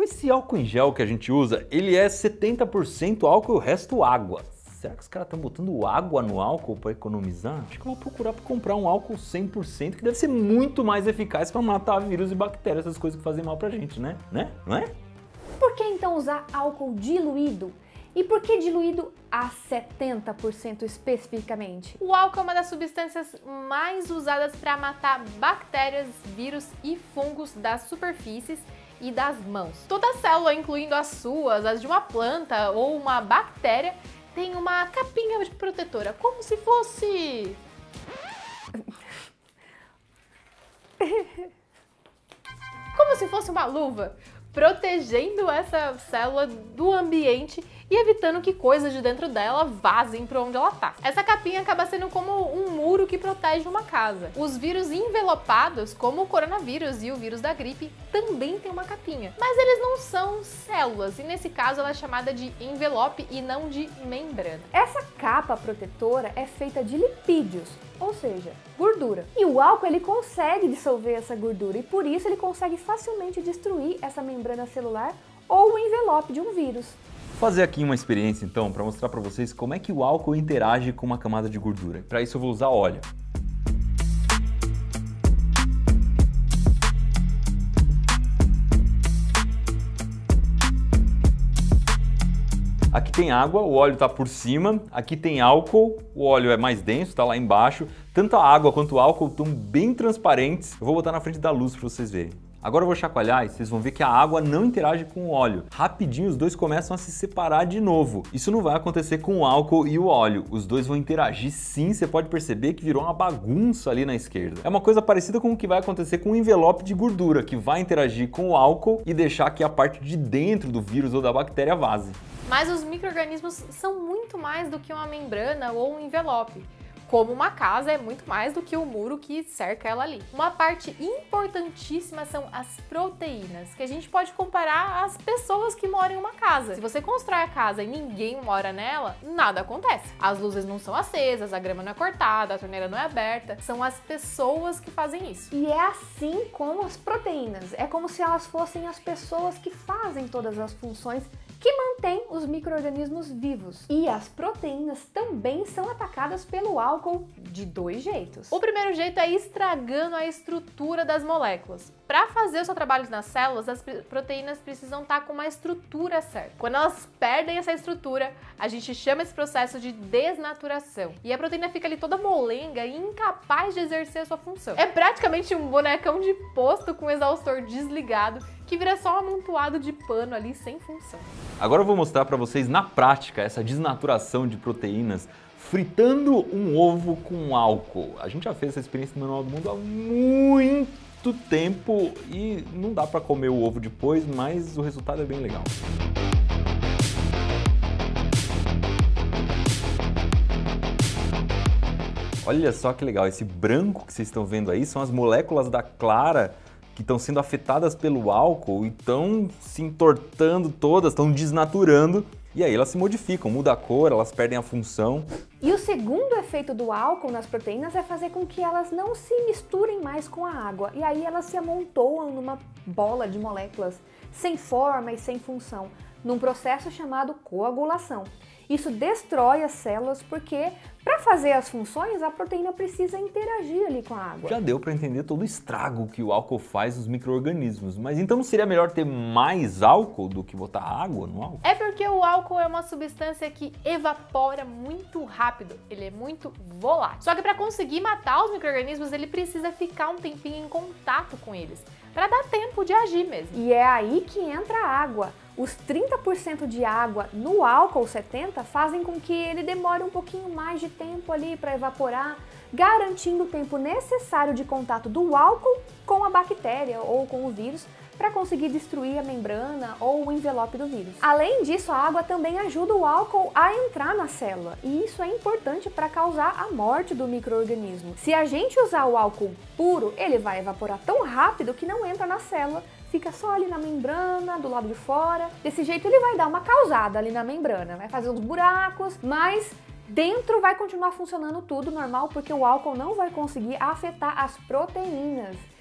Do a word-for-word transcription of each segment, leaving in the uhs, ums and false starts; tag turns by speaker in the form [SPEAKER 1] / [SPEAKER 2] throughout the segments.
[SPEAKER 1] esse álcool em gel que a gente usa, ele é setenta por cento álcool e o resto água. Será que os caras estão botando água no álcool para economizar? Acho que eu vou procurar para comprar um álcool cem por cento, que deve ser muito mais eficaz para matar vírus e bactérias, essas coisas que fazem mal pra gente, né? Né? Não é?
[SPEAKER 2] Por que então usar álcool diluído? E por que diluído a setenta por cento especificamente?
[SPEAKER 3] O álcool é uma das substâncias mais usadas para matar bactérias, vírus e fungos das superfícies e das mãos. Toda célula, incluindo as suas, as de uma planta ou uma bactéria, tem uma capinha de protetora, como se fosse... como se fosse uma luva, protegendo essa célula do ambiente e evitando que coisas de dentro dela vazem para onde ela tá. Essa capinha acaba sendo como um muro que protege uma casa. Os vírus envelopados, como o coronavírus e o vírus da gripe, também tem uma capinha, mas eles não são células e nesse caso ela é chamada de envelope e não de membrana.
[SPEAKER 2] Essa capa protetora é feita de lipídios, ou seja, gordura. E o álcool ele consegue dissolver essa gordura e por isso ele consegue facilmente destruir essa membrana celular ou o envelope de um vírus.
[SPEAKER 1] Vou fazer aqui uma experiência então para mostrar para vocês como é que o álcool interage com uma camada de gordura. Para isso eu vou usar óleo. Aqui tem água, o óleo está por cima, aqui tem álcool, o óleo é mais denso, está lá embaixo. Tanto a água quanto o álcool estão bem transparentes. Eu vou botar na frente da luz para vocês verem. Agora eu vou chacoalhar e vocês vão ver que a água não interage com o óleo. Rapidinho os dois começam a se separar de novo. Isso não vai acontecer com o álcool e o óleo. Os dois vão interagir sim, você pode perceber que virou uma bagunça ali na esquerda. É uma coisa parecida com o que vai acontecer com o envelope de gordura, que vai interagir com o álcool e deixar que a parte de dentro do vírus ou da bactéria vaze.
[SPEAKER 3] Mas os micro-organismos são muito mais do que uma membrana ou um envelope. Como uma casa é muito mais do que o muro que cerca ela ali. Uma parte importantíssima são as proteínas, que a gente pode comparar às pessoas que moram em uma casa. Se você constrói a casa e ninguém mora nela, nada acontece. As luzes não são acesas, a grama não é cortada, a torneira não é aberta. São as pessoas que fazem isso.
[SPEAKER 2] E é assim como as proteínas. É como se elas fossem as pessoas que fazem todas as funções que mantém os micro-organismos vivos. E as proteínas também são atacadas pelo álcool de dois jeitos.
[SPEAKER 3] O primeiro jeito é estragando a estrutura das moléculas. Para fazer o seu trabalho nas células, as proteínas precisam estar com uma estrutura certa. Quando elas perdem essa estrutura, a gente chama esse processo de desnaturação. E a proteína fica ali toda molenga e incapaz de exercer a sua função. É praticamente um bonecão de posto com o exaustor desligado, que vira só um amontoado de pano ali sem função.
[SPEAKER 1] Agora eu vou mostrar para vocês na prática essa desnaturação de proteínas fritando um ovo com álcool. A gente já fez essa experiência no Manual do Mundo há muito tempo e não dá para comer o ovo depois, mas o resultado é bem legal. Olha só que legal, esse branco que vocês estão vendo aí são as moléculas da clara que estão sendo afetadas pelo álcool e estão se entortando todas, estão desnaturando e aí elas se modificam, muda a cor, elas perdem a função.
[SPEAKER 2] E o segundo efeito do álcool nas proteínas é fazer com que elas não se misturem mais com a água e aí elas se amontoam numa bola de moléculas sem forma e sem função, num processo chamado coagulação. Isso destrói as células porque, para fazer as funções, a proteína precisa interagir ali com a água.
[SPEAKER 1] Já deu para entender todo o estrago que o álcool faz nos micro-organismos, mas então não seria melhor ter mais álcool do que botar água no álcool?
[SPEAKER 3] É porque o álcool é uma substância que evapora muito rápido, ele é muito volátil. Só que para conseguir matar os micro-organismos, ele precisa ficar um tempinho em contato com eles, para dar tempo de agir mesmo.
[SPEAKER 2] E é aí que entra a água. Os trinta por cento de água no álcool setenta por cento fazem com que ele demore um pouquinho mais de tempo ali para evaporar, garantindo o tempo necessário de contato do álcool com a bactéria ou com o vírus para conseguir destruir a membrana ou o envelope do vírus. Além disso, a água também ajuda o álcool a entrar na célula e isso é importante para causar a morte do micro-organismo. Se a gente usar o álcool puro, ele vai evaporar tão rápido que não entra na célula, fica só ali na membrana, do lado de fora. Desse jeito ele vai dar uma causada ali na membrana, vai fazer uns buracos, mas dentro vai continuar funcionando tudo normal porque o álcool não vai conseguir afetar as proteínas.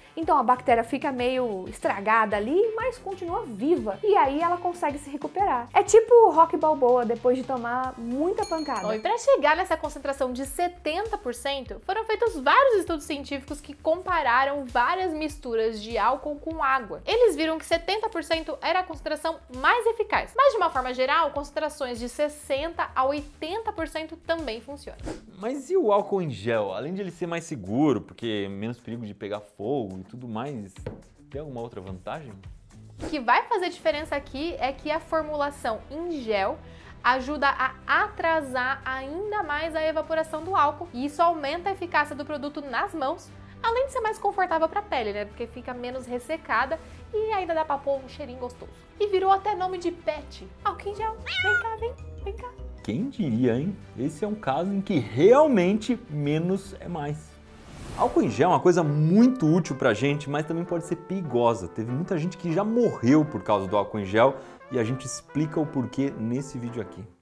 [SPEAKER 2] Então a bactéria fica meio estragada ali, mas continua viva. E aí ela consegue se recuperar. É tipo o Rocky Balboa depois de tomar muita pancada.
[SPEAKER 3] Bom, e para chegar nessa concentração de setenta por cento, foram feitos vários estudos científicos que compararam várias misturas de álcool com água. Eles viram que setenta por cento era a concentração mais eficaz. Mas de uma forma geral, concentrações de sessenta a oitenta por cento também funcionam.
[SPEAKER 1] Mas e o álcool em gel? Além de ele ser mais seguro, porque menos perigo de pegar fogo e tudo mais, tem alguma outra vantagem?
[SPEAKER 3] O que vai fazer diferença aqui é que a formulação em gel ajuda a atrasar ainda mais a evaporação do álcool e isso aumenta a eficácia do produto nas mãos, além de ser mais confortável para a pele, né? Porque fica menos ressecada e ainda dá para pôr um cheirinho gostoso. E virou até nome de pet. Álcool em gel. Vem cá, vem, vem cá.
[SPEAKER 1] Quem diria, hein? Esse é um caso em que realmente menos é mais. Álcool em gel é uma coisa muito útil pra gente, mas também pode ser perigosa. Teve muita gente que já morreu por causa do álcool em gel e a gente explica o porquê nesse vídeo aqui.